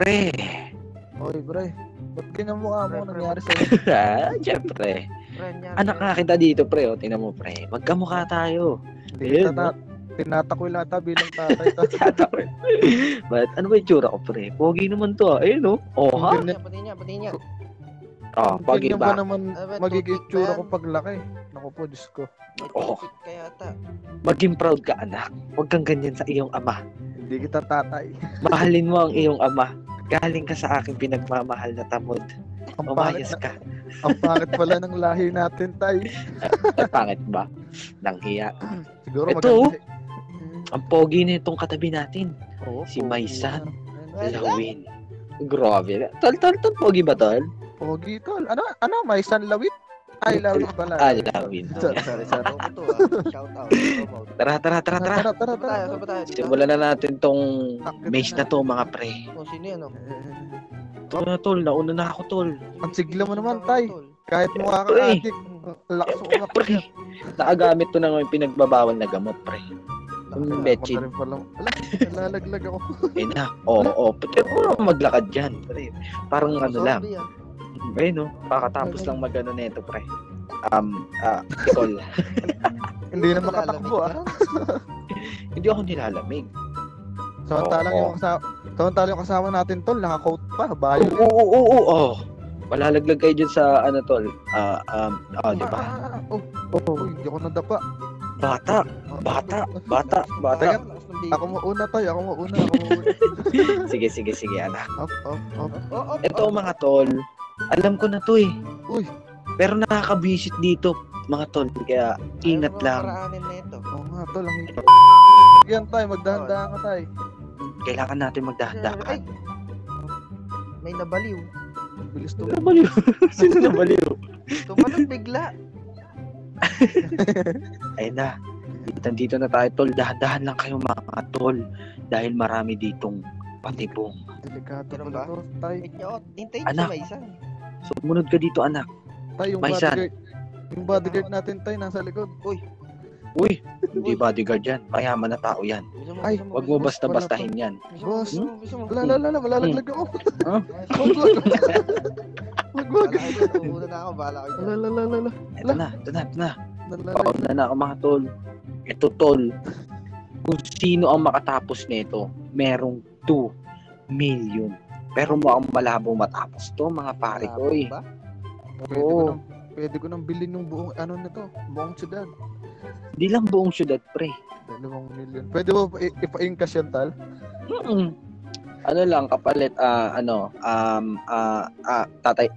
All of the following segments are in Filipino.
pre. Oy, pre. Ba't ganyan mukha mo nangyari sa'yo? Siyempre. Pre, nangyari Anak nga kita dito, pre. O, tingnan mo, pre. Magkamukha tayo. Hindi Ayun, kita tinatakoy lang ata bilang tatay. But ano ba yung tsura ko, pre? Pogi naman to, ah. Ayun, no? Oh, ha? Pati niya. Oh, pogi Ganyan ba ba? naman Abe, magiging toothpick tsura ba ko yan? paglaki? Naku po, Diyos ko. May Oo. toothpick kaya ata. Maging proud ka, anak. Huwag kang ganyan sa iyong ama. Hindi kita tatay. Mahalin mo ang iyong ama. Galing ka sa aking pinagmamahal na tamod. Ang pangit, Umayos ka. ang pangit pala ng lahi natin, tay. Ay, pangit ba? Nang hiya. Siguro Ito, maganda. Ang pogi na itong katabi natin. Oo, Si pogi Maisan. yan. Lawin. Grabe. Tol, pogi ba, tol? Pogi, tol. Ano? Maisan Lawit? Ay, Lawit pala. Lawin. Sorry. Ako to shout out. Tara. Tara. Saan ba tayo? Simulan na natin tong maze na to, mga pre. Kung sino yan, oh? Ito na, tol. Nauna na ako, tol. Ang sigla mo naman, tay. Kahit mukha Pre. kang adik. Lakas mo umak. Pre, nakagamit to ng pinagbabawal na gamot, pre. Yung betchin. Nalalaglag ako. Eh na. Oo. Pati mo maglakad dyan, pre. Parang ano lang. Ayun, no. Pakatapos lang mag-ano nito, pre. Nicole. Hindi na makatakbo, ah. Hindi ako nilalamig. Samantalang yung kasama natin, tol, naka-coat pa. Bayo. Oo. Malalaglag kayo dyan sa ano, tol. Di ba? Hindi ako nadapa. Bata. Teka, ako mauna, tay. Ako mauna. Sige, anak. Up. Ito, mga tol. Alam ko na to, eh. Uy. Pero nakaka-visit dito, mga tol. Kaya ingat lang. Paraanin na ito. Oo nga, tol. Yan, tay. Magdahan-dahan ka, tay. Kailangan natin magdahan-dahan. May nabaliw. Bilis to. Nabaliw. Sino nabaliw? Tumalon bigla. Ayun na. Dito na tayo, tol. Dahan-dahan lang kayo, mga tol. Dahil marami ditong patibong. Delikado Ganun pala ba? to, tay. Hintayin Anak. si Maisan. Sumunod ka dito, anak. Tay, yung Maisan. bodyguard. Yung bodyguard natin, tay, nasa likod. Uy, hindi bodyguard yan. Mayaman na tao yan. Ay, Huwag mo basta-bastahin yan. Boss. Gusto mo. Malalaglag ako. Huh? Wag. Una na ako, bahala kayo. Lalala. Ito na. Pauna na ako, mga tol. Ito, tol. Kung sino ang makatapos nito, merong 2 million. Pero mukhang malabo matapos to, mga pare ko, eh. Oo. Pwede ko nang bilhin yung buong ano nito, buong syudad. Hindi lang buong syudad, pre. 2 million. Pwede mo ipa-encash yan, tal? Ano lang, kapalit, tatay.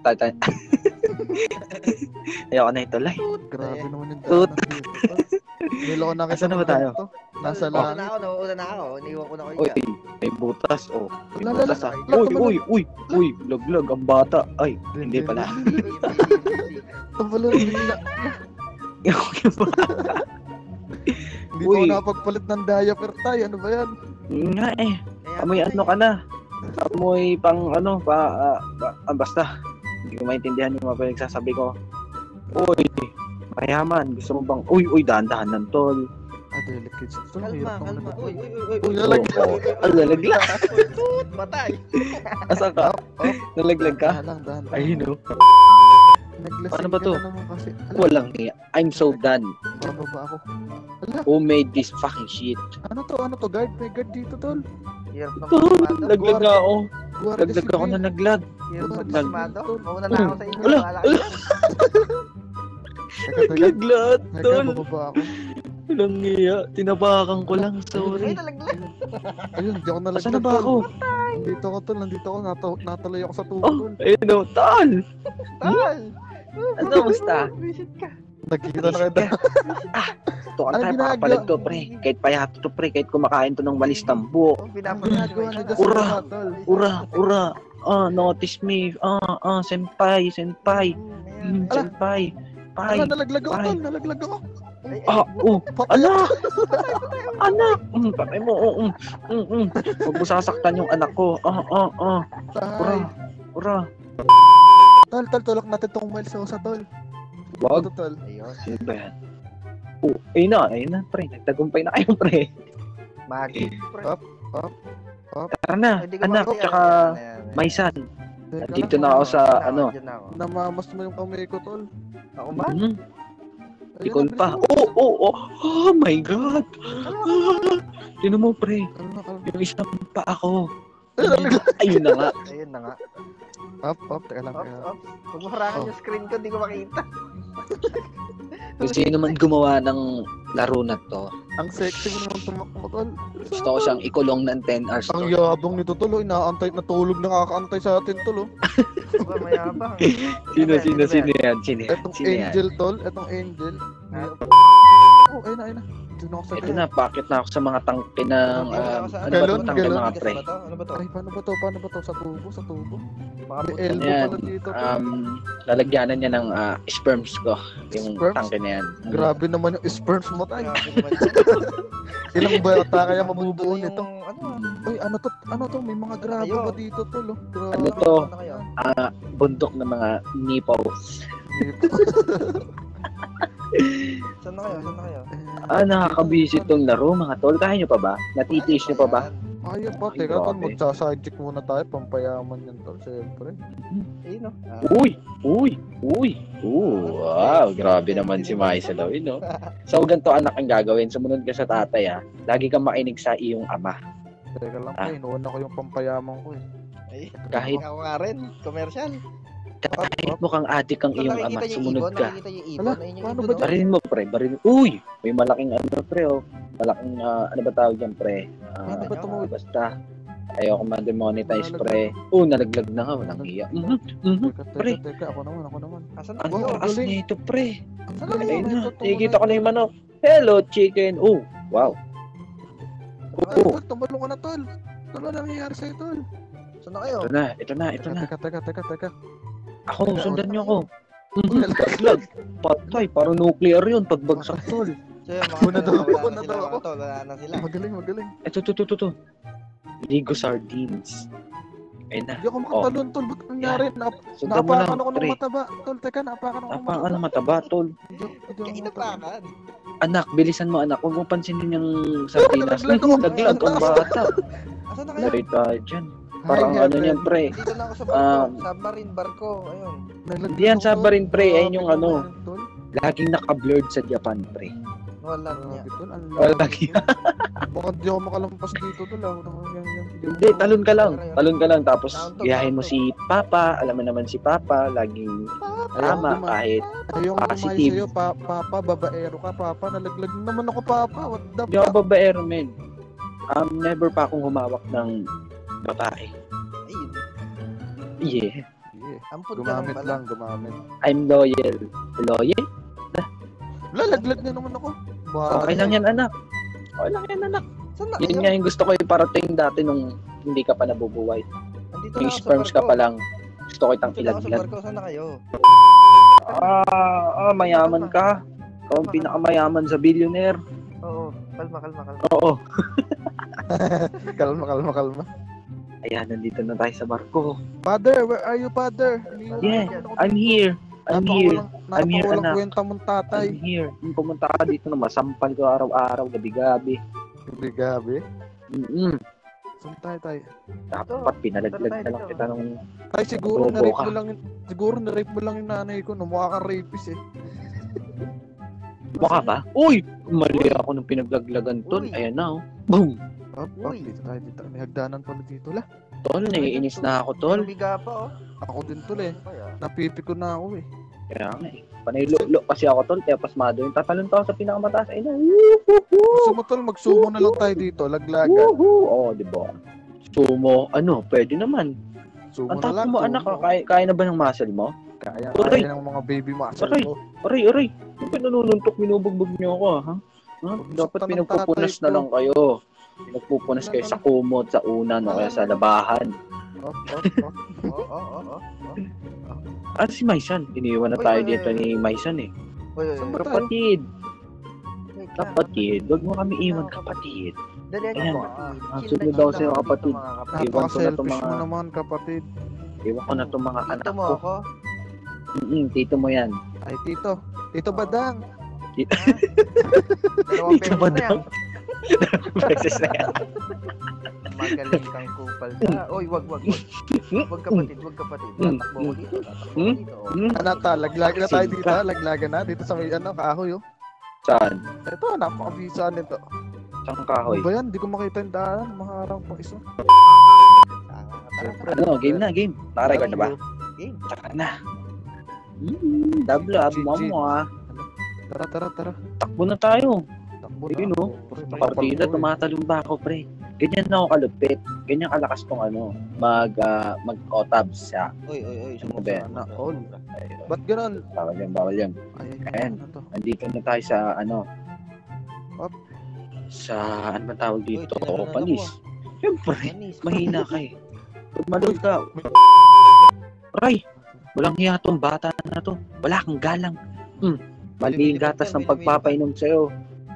Ayoko na ito, lay. Grabe naman yung Tut. daanan dito. Niloko na kita. Asan na ba tayo? Nasa Nauna langit. na ako. Iniwan ko na kayo Uy, dyan. may butas, oh. May Lala, butas, ah. lala. Uy, laglag, ang bata. Ay, hindi pala. Tabalo bigla. Yung bata. Hindi ko Uy. napagpalit ng diaper, tay. Ano ba yan? Yun nga, eh. Amoy ano ka na. Amoy pang ano, basta. Hindi ko maintindihan yung mga pinagsasabi ko. Uy, mayaman. Gusto mo bang, uy, dahan-dahan ng tol. Delicate. Ito, Kalma. hirap naman na to. Uy. Uy, nalaglag. Ang lalaglag. Matay. Asa ka? Nalaglag ka? Dahan. Ayun, oh. Naglasing Ano ba to? ka na naman kasi. Walang niya. I'm so done. Bababa ako. Ala, Who made this fucking shit? ano to? Guard? May guard dito, tol. Hirap na Tol, pumasok. laglag na ako. Guardia Laglag ako civil. na naglag. Hirap na Naglag. pumasok. Mauna na ako sa inyo. Ala, Bahala kayo dyan. Teka. Laglag, tol. Bababa ako. Walang niya. Tinabakan ko lang. Ay, Sorry. nalaglag. Ayun, di ako nalaglag. Asan na ba ako? Nandito ako, tol. Natuloy ako sa tubo, Oh, tol. ayun, oh. Tol! Tal. Ano, basta? Visit ka. Nagkikita na kita. Ito ka Ano tayo, ginagawa? pakapalag to, pre. Kahit payato to, pre. Kahit kumakain to ng walis ng buhok. Ginagawa ni Diyos Ura. sa tol. Ura. Notice me. Senpai. Senpai. Pai. Nalaglag ako, Ay. tol. Nalaglag ako. Patay. Anak. Patay mo. Huwag mo sasaktan yung anak ko. Tay. Ura. Tol, tulak natin tong miles sa tol. Wag. Ito, tol. Ayun. Sino ba yan? Ayun na, pre. Nagtagumpay na kayo, pre. Magic. Up. Tara na, Hindi ko anak, makita tsaka yan, yan. Maisan. Teka Nandito lang, na ako sa, Diyan ano. diyan ako. Namamas mo yung kamay ko, tol. Ako ba? Mhm. Ayun, Tikol nabilis pa. mo. Oh my God. Tinan mo, pre. Kalma, kalma. Yung isang pa ako. Ayun na nga. Ayun na nga. Up, teka lang, teka lang. Ops. Huwag mo harangan yung screen ko, hindi ko makita. Kung sino man gumawa ng laro na to, Ang sexy mo naman tumakbo, tol. gusto ko siyang ikulong ng 10 hours Ang to. yabang nito, tol. Oh. Inaantay, natulog na kakaantay sa atin, tol. Oh. Aba, mayabang. Sino Ano ba yan? yan? Etong Sino yan? angel, tol. Etong angel. Ha? Oh, ayun na, ayun na. Doon ako sa Ito na, bakit na ako sa mga tangke ng, ano ba Galon, to, tangke galon. mga pre? Ano ba to? Ay, paano ba to? Paano ba to? Sa tubo, sa tubo. Baka May buto. elbow Ayan. pala dito, tol. Lalagyanan niya ng sperms ko, yung Sperms? tangke na yan. Grabe naman yung sperms mo, tay. Grabe naman yan. Ilang bata kaya Buto mabubuo yung nito? Ano? Uy, ano to? May mga grabo Ayo. ba dito, tol? Oh. Grabe. Ano to? Ano kayo? Bundok ng mga nipples. Dito. Saan na kayo? Saan na kayo? Nakakabisit tong laro mga tol. Kaya nyo pa ba? Natitiis nyo pa ba? Ayun pa, Ay, teka, tol. grabe. Magsa-sidechick muna tayo. Pampayaman yan, tol. Siyempre. Ayun o. Uy! Wow, grabe naman si Maisel, no? So, ganito anak ang gagawin. Sumunod ka sa tatay, Lagi kang makinig sa iyong ama. Teka lang, pa. Inuuna ko yung pampayaman ko, eh. Ay, Kahit- ako nga rin. Commercial. Kahit mukhang adik ang iyong ama, sumunod ka. Nakikita yung ibon. Hala, Ayun yung paano ibon, ba oh. Barilin mo, pre. Barilin. Uy! May malaking pre, Malaking, ano ba tawag yan, pre? Ano ba tumawid? Basta. Ayoko ma-demonetize, pre. Nalaglag na nga. Walang iya. Pre. Teka. Ako naman. Asan na Ang kayo? taas galing. nito, pre. Ang Ano galing Ayun nito, na. tol. Nakikita ko na yung manok. Hello, chicken. Wow. Ay, tol, tumalong ka na, tol. Tol, ano nangyayari sa'yo, tol? Saan na kayo? Ito na. Teka. Ako, sundan niyo ako. Laglag. Patay, parang nuclear yun. Pagbagsak, tol. So yun, mga Una tol, daw, wala una na daw sila, ako. mga tol, wala na sila. Magaling. Ito. Ligo sardines. Ayun na. Hindi ako makatalon, tol. Ba't nangyari? Sundan mo lang, Naapakan ako ng pre. mataba. Tol, teka, naapakan ako ng Apa ano mataba, tol. Kainapakan. Anak, bilisan mo, anak. Huwag mo pansinin yung sardinas. Nalaglag ako. Naglag ang bata. Asan na kayo? Lari tayo dyan. Parang ano yan, pre. Dito na ako sa barko. Submarine barko. Ayun. Hindi yan submarine, pre. Ayun yung ano. Laging naka-blurred sa Japan, pre. Wala niya. Lagi. Baka di ako makalampas dito, tol. Hindi, talon ka lang. Tapos, gayahin mo si Papa. Alam mo naman si Papa. Laging tama kahit Ayong positive. sa'yo, Papa, babaero ka, Papa. Nalaglag naman ako, Papa. What the Di ako babaero, men. Never pa akong humawak ng babae. Ayun. Yeah. Ampun ka Gumamit lang pala. lang, gumamit. I'm loyal. Loyal? Lalaglag na naman ako. Okay lang yan, anak. Okay lang yan, anak. Saan na Yun kayo? nga yung gusto ko iparating dati nung hindi ka pa nabubuhay. Nandito na Yung ako sa sperms ka barko. pa lang. Gusto ko itang Dito na ako sa ilaglag. barko. Saan na kayo? Mayaman ka. Ikaw ang pinakamayaman sa billionaire. Oo. Kalma. Oo. Kalma. Ayan, nandito na tayo sa barko. Father, where are you, Father? Yeah, I'm here. I'm here, Napakawalang anak. kwenta mong tatay. I'm here. Pumunta ka dito na masampal ko araw-araw, gabi-gabi. Gabi. Saan tayo? Dapat pinalaglag na lang kita nung Tay, siguro Bobo na-rape ka. mo lang, yung nanay ko. No? Mukha kang rapist, eh. mukha ba? Uy! Mali ako nung pinaglaglagan tol. Uy. Ayan na, oh. Boom! Uy. Dito tayo. May hagdanan pala dito, lah. Tol, naiinis na ako, tol. Biga pa, oh. Ako din, tol, eh. Kaya. Napipiko na ako, eh. Kaya nga eh. Panay lo kasi ako, tol. Kaya pasmado yung tatalon to ako sa pinakamataas. Ayun na. Gusto mo, tol, magsumo na lang tayo dito. Laglagan. Woohoo! Oo, di ba? Sumo, pwede naman. Sumo Ang na tapo lang. mo, anak, kaya na ba ng muscle mo? Kaya Aray. ng mga baby muscle Aray. ko. Aray! Ano nanununtok, binubugbog niyo ako, ha? Dapat Saktan ng pinagpupunas tatay na ko. lang kayo. Pinagpupunas kayo sa kumot, sa unan, o kaya sa labahan. Oo. Si Maisan. Iniwan na Uy, tayo uy, dito uy, ni Maisan eh. Uy. Saan ba tayo? Kapatid, Wait lang. kapatid. Huwag mo kami iwan, kapatid. Dalihan Ayan. niyo po. Sunod daw sa'yo, kapatid. Iwan ko na itong Napaka-selfish mo mga, naman, kapatid. iwan ko na itong mga anak Tito mo ko. ako. Tito mo yan. Ay, Tito. Tito Badang. Dalawang Tito pesos ba na yan. Beses na yan. Magaling kang kupal ka. Oy, wag. Wag kapatid. Tatakbo ko dito. Laglagan na tayo dito. Laglagan na dito sa may kahoy oh. Saan? Ito, napakabisa nito. Saan kahoy? Ano ba yan? Hindi ko makita yung daan. Maharang pang isa. Ano, game na, game. Naka-record na ba? Game. Tsaka na. Dabla, mo ah. Tara. Takbo na tayo. Takbo Ayun, na. oh. Partida, tumatalong ba ako, pre? Ganyan na ako kalupit. Ganyan kalakas tong mag-otabs siya. Oy. Ano ba yan? Sana all. Ba't ganun? Bawal yan. Ayan. Ano to? Nandito na tayo sa Up. Sa ano ba tawag dito? Uy, tinalo na Panis. ako, Siyempre, Panis. mahina ka eh. Tumalog ka. Ray, walang hiya tong bata na to. Wala kang galang. Mali yung gatas ng pagpapainom sa'yo.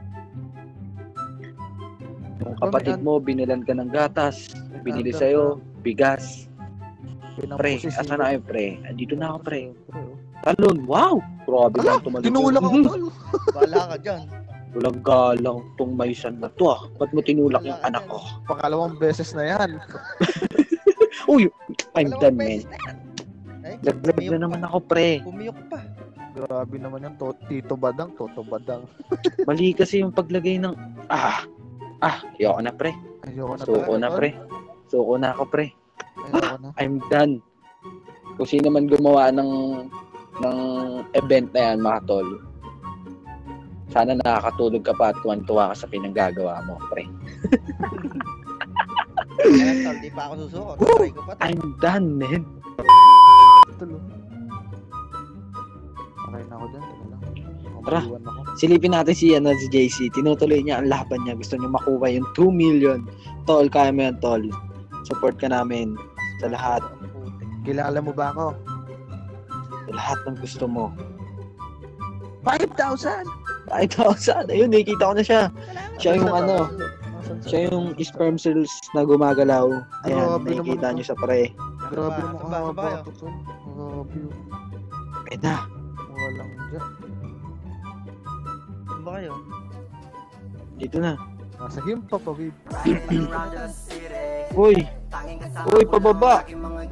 Yung kapatid mo, binilan ka ng gatas. Binili sa'yo, bigas. Pre, asa na kayo, pre? Andito na ako, pre. Talon, wow! Grabe lang tumalon. Tinulak ako tol. Bala ka dyan. Walang galang tong maysan na to ah. Ba't mo tinulak yung anak ko? Pangalawang beses na yan. Uy, I'm done, man. Beses na yan. Ay, Laglag na naman ako, pre. Pumiyok pa. Grabe naman yan. Toto Badang. Mali kasi yung paglagay ng... Ayoko na, pre. Ayoko na Suko na, pre. Suko na ako, pre. Ayoko na. I'm done. Kung sino man gumawa ng event na yan, mga tol, sana nakakatulog ka pa at tuwan-tuwa ka sa pinanggagawa mo, pre. Ayan, tol, di pa ako susuko. Try ko pa. I'm done, man. Tulo. Okay na ako dyan. Tara. Maliwan ako. Silipin natin si JC. Tinutuloy niya ang laban niya. Gusto niya makuha yung 2 million. Tol, kaya mo yan, tol. Support ka namin sa lahat. Kilala mo ba ako? Sa lahat ng gusto mo. 5,000! 5,000. Ayun, nakikita ko na siya. Siya yung siya yung sperm cells na gumagalaw. Ayan, Grabe nakikita naman niyo sa pre. Grabe Saan naman ba kahaba kayo? ito tol. Grabe yun. Pwede. Walang dyan. Saan ba kayo? Dito na. Nasa himpa pa, babe. Uy, pababa.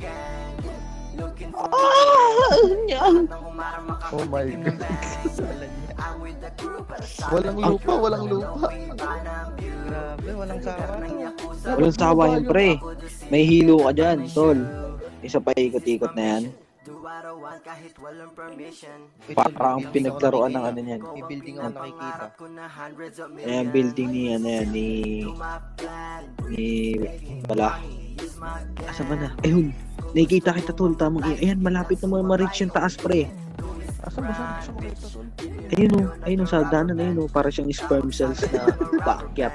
Oh my God. Walang lupa. Grabe, walang sawa. Walang sawa yan, pre. May hilo ka dyan, tol. Isa pa ikot-ikot na yan. Parang pinaglaruan ng ano yan. May building ako nakikita. Ayan, building ni Bala. Asa ba na? Ayun, nakikita kita, tol. Tamang ayan, malapit na ma-reach yung taas, pre. Asan ba siya makita tol? Ayun sa daanan, ayun para siyang sperm cells na paakyat.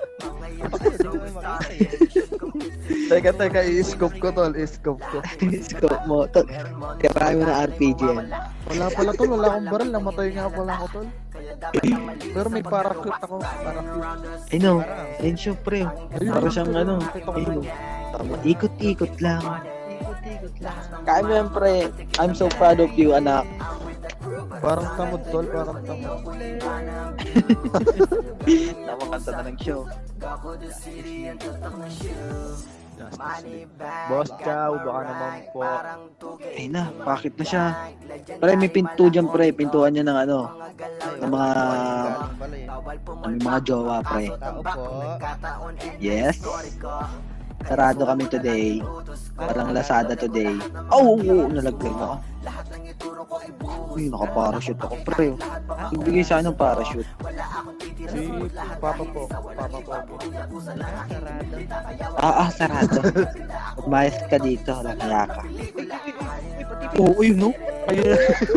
Teka, i-scope ko tol, i-scope ko. Scope mo, tol. Kaya mo na RPG yan. Wala pala tol, wala akong baril, namatay nga pala ako tol. Pero may parachute ako, parachute. Ayun siya, pre. Para siyang ayun. Tama, ikot-ikot lang. Kaya mo yan, pre. I'm so proud of you, anak. Parang tamod tol, parang tamod. Namakanta na ng show. Boss Chow, baka naman po. Ay na, bakit na siya? Pre, may pinto dyan, pre. Pintuan niya ng ng mga jowa, pre. Tao po. Yes. Sarado kami today. Parang Lazada today. Oh, nalaglag ako. Uy, naka-parachute ako, pre. Ibigay sa akin ng parachute. Si Papa po. Sarado. Umayos ka dito, lakaya ka. Ayun, no? Ayun.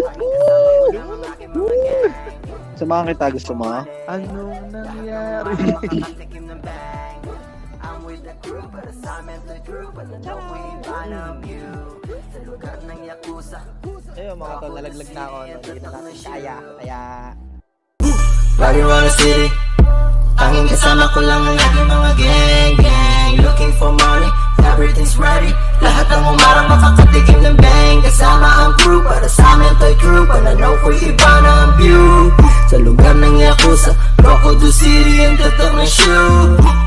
Samahan kita, gusto mo? Anong nangyari? Ayun mga tol, nalaglag na ako. Hindi na natin kaya. Riding around the city, tanging kasama ko lang ang aking mga gang. Looking for money, everything's ready. Lahat ng umarang makakatikim ng bang. Kasama ang crew, para sa amin to'y crew. Pananaw ko'y iba ng view. Sa lugar ng Yakuza, Crocodile City ang tatak ng shoe.